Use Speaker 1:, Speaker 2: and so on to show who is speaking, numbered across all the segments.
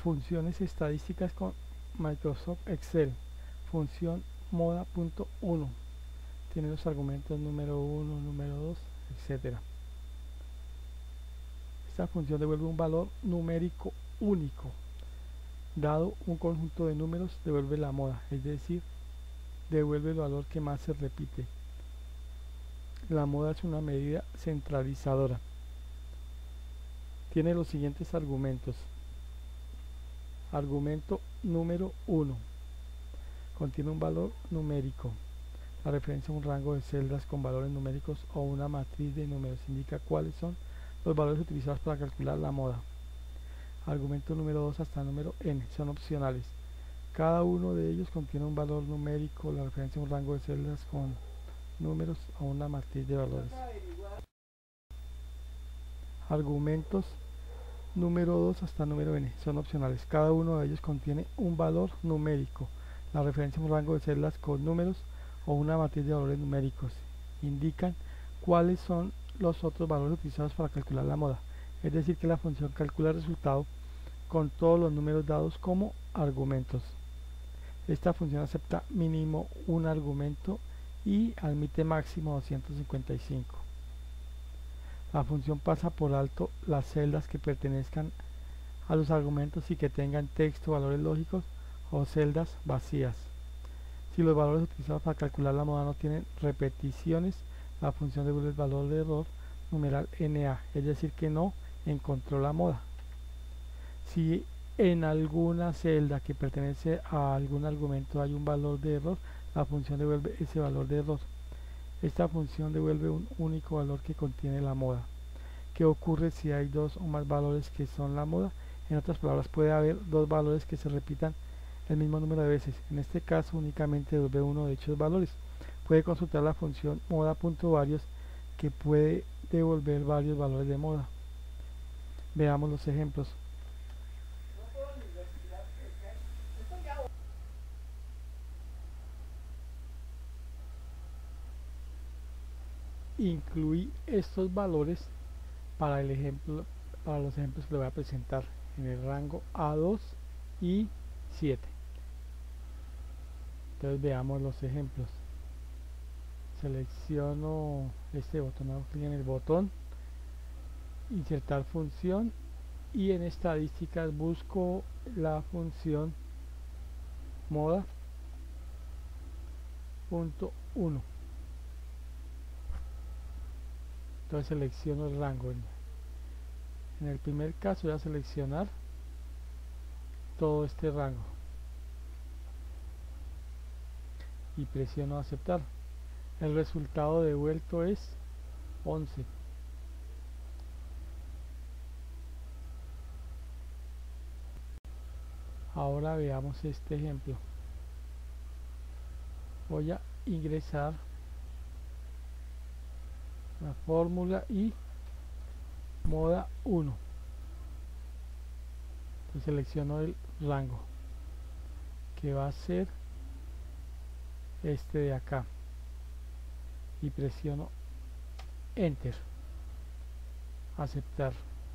Speaker 1: Funciones estadísticas con Microsoft Excel. Función moda.1. Tiene los argumentos número 1, número 2, etc. Esta función devuelve un valor numérico único. Dado un conjunto de números, devuelve la moda, es decir, devuelve el valor que más se repite. La moda es una medida centralizadora. Tiene los siguientes argumentos. Argumento número 1. Contiene un valor numérico. La referencia a un rango de celdas con valores numéricos o una matriz de números indica cuáles son los valores utilizados para calcular la moda. Argumento número 2 hasta número n son opcionales. Cada uno de ellos contiene un valor numérico, la referencia a un rango de celdas con números o una matriz de valores. Argumentos número 2 hasta número n son opcionales. Cada uno de ellos contiene un valor numérico, la referencia a un rango de celdas con números o una matriz de valores numéricos. Indican cuáles son los otros valores utilizados para calcular la moda. Es decir, que la función calcula el resultado con todos los números dados como argumentos. Esta función acepta mínimo un argumento y admite máximo 255. La función pasa por alto las celdas que pertenezcan a los argumentos y que tengan texto, valores lógicos o celdas vacías. Si los valores utilizados para calcular la moda no tienen repeticiones, la función devuelve el valor de error numeral NA, es decir, que no encontró la moda. Si en alguna celda que pertenece a algún argumento hay un valor de error, la función devuelve ese valor de error. Esta función devuelve un único valor que contiene la moda. ¿Qué ocurre si hay dos o más valores que son la moda? En otras palabras, puede haber dos valores que se repitan el mismo número de veces. En este caso únicamente devuelve uno de dichos valores. Puede consultar la función moda.varios que puede devolver varios valores de moda. Veamos los ejemplos. Incluí estos valores para el ejemplo, para los ejemplos que le voy a presentar en el rango A2 y 7. Entonces veamos los ejemplos. Selecciono este botón, hago clic en el botón, insertar función y en estadísticas busco la función moda.1. Entonces selecciono el rango. En el primer caso voy a seleccionar todo este rango y presiono aceptar. El resultado devuelto es 11. Ahora veamos este ejemplo. Voy a ingresar la fórmula y moda 1. Entonces selecciono el rango que va a ser este de acá y presiono enter, aceptar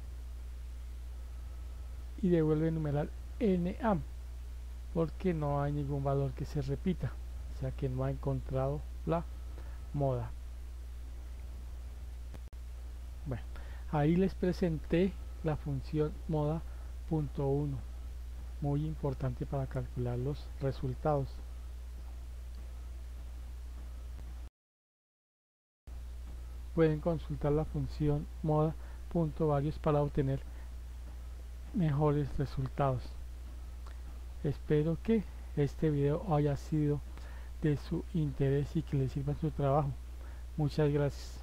Speaker 1: y devuelve el numeral NA porque no hay ningún valor que se repita, o sea que no ha encontrado la moda. Bueno, ahí les presenté la función moda.1, muy importante para calcular los resultados. Pueden consultar la función moda.varios para obtener mejores resultados. Espero que este video haya sido de su interés y que les sirva en su trabajo. Muchas gracias.